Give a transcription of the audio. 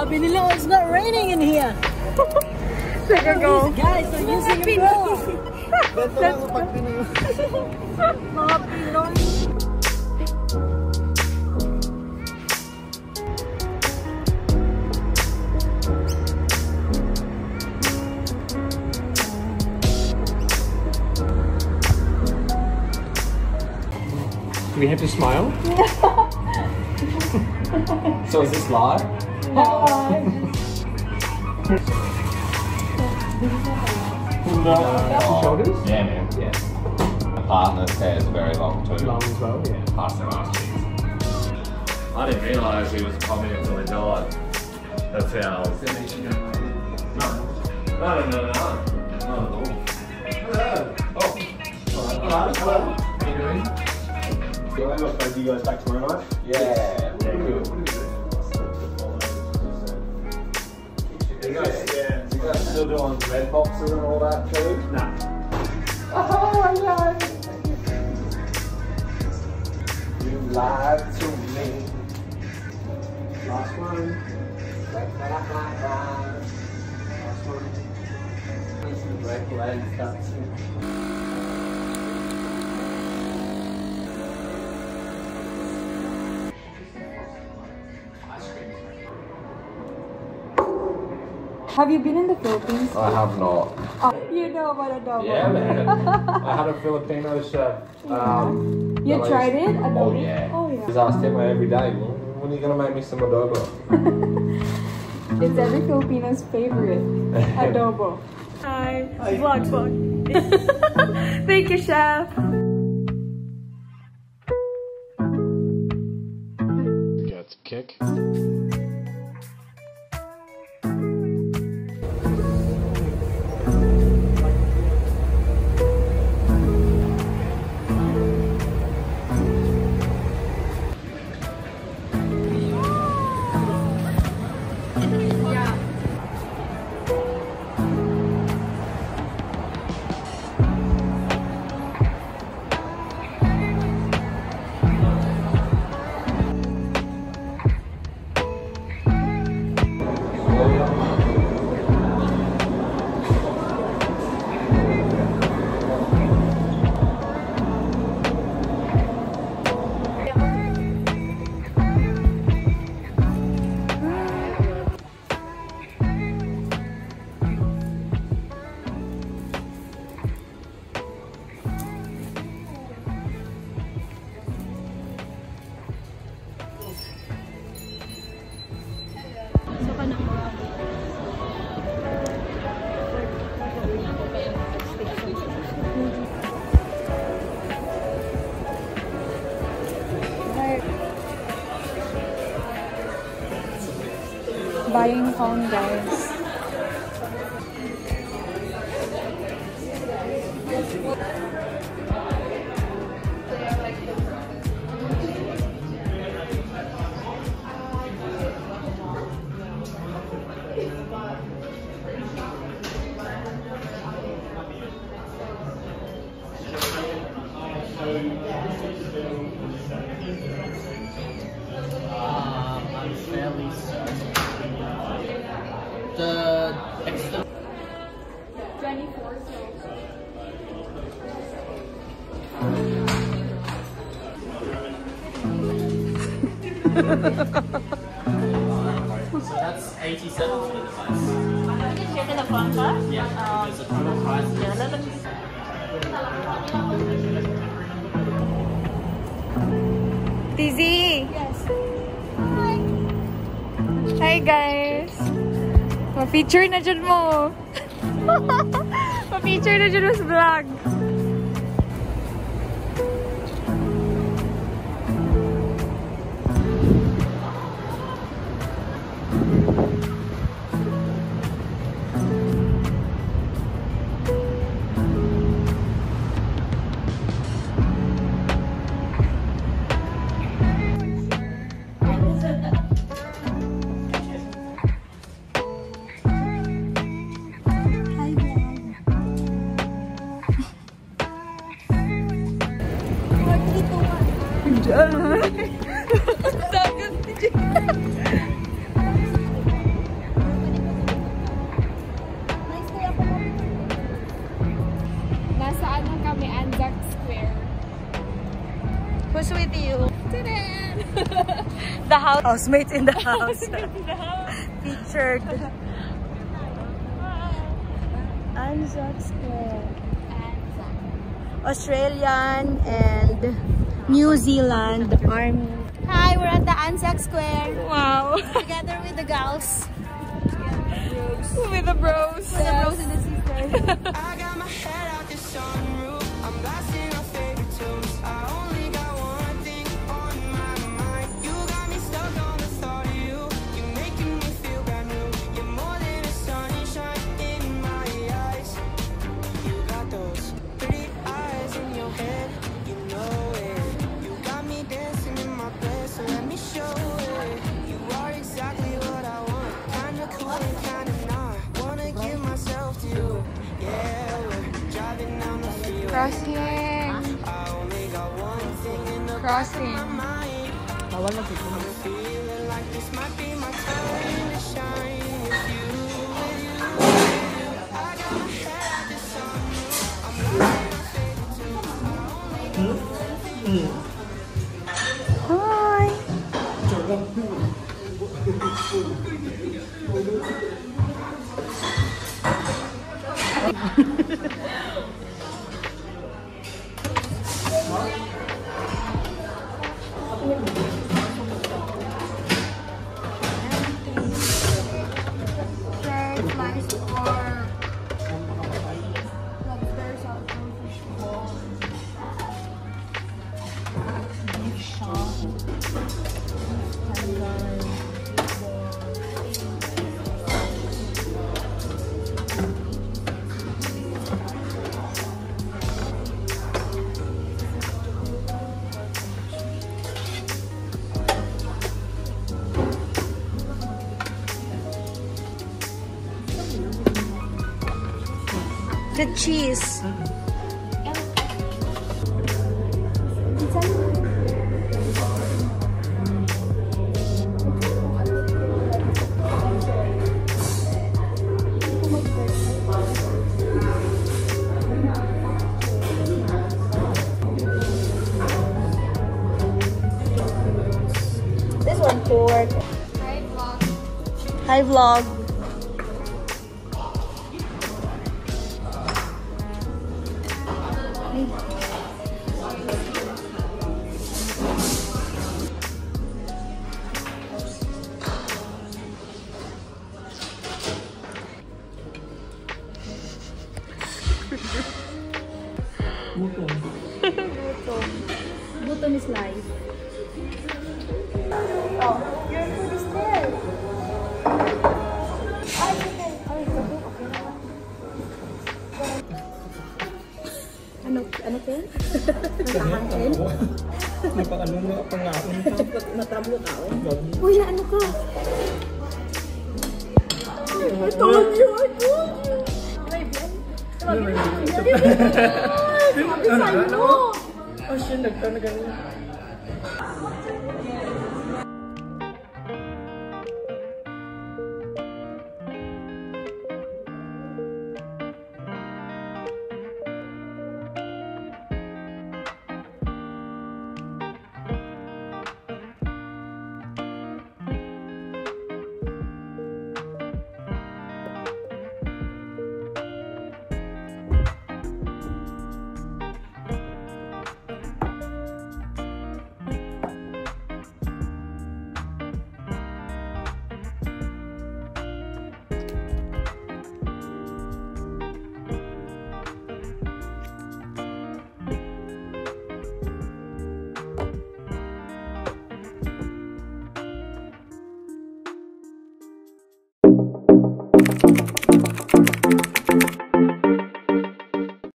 Sabi nila, it's not raining in here. Take a go. Guys are using a boat. Let's go. Mga Pinoy. Do we have to smile? So is this live? Shoulders? Yeah, man. Yeah. My partner's hair is very long too. Long as well, yeah. Past their ass cheeks. I didn't realise he was a comedy until he died. That's how. No. Not at all. Hello. Oh. Hello. How you doing? I'm going to see you guys back tomorrow night. Yeah. Good. You guys still doing red boxes and all that too? Nah. Oh, no. You lied to me. Last one. Last one. Red flag, that's it. Have you been in the Philippines? I have not. Oh, you know about adobo. Yeah, man. I had a Filipino chef. You tried it? Adobo? Oh, yeah. Oh, yeah. Because I asked him every day, when are you going to make me some adobo? It's every Filipino's favorite. Adobo. Hi. Vlog. Thank you, chef. Gets kick. Buying phone, guys. I'm fairly certain. The extra 24. So that's 87 for the device. Check the phone first. Yeah. There's a total price. Dizzy! Yes. Hi guys! Ma-feature na dyan mo! Ma-feature na dyan mo sa vlog! the house. Housemates in the house. Featured. Anzac Square. Australian and New Zealand Army. Hi, we're at the Anzac Square. Wow. Together with the gals. With the bros. With the bros and the sisters. I got my head out the sunroof. I'm blasting our favorite tunes. I only got one thing on my mind. You got me stuck on the thought of you. You're making me feel brand new. You're more than a sunshine in my eyes. You got those pretty eyes in your head. You know it. You got me dancing in my bed, so let me show it. You are exactly what I want. Kinda cool and kinda not. Wanna give myself to you. Yeah, we're driving down the freeway. Crossing. I only got one thing in the back of my mind. I'm feeling like this might be my time to shine with you, with you, with you. I got my head out the sunroof. I'm loving my favorite tunes. I only got one thing. Hi. The cheese. This one pork. Hi vlog. Gutom is life. Oh, your food is there. Ay, okay. Ano Ken? Napakano nga pangaon ka. Natablo ka o? Kuya, ano ka? I told you! Sabi sa'yo. Oh, siya nagtanong ganun.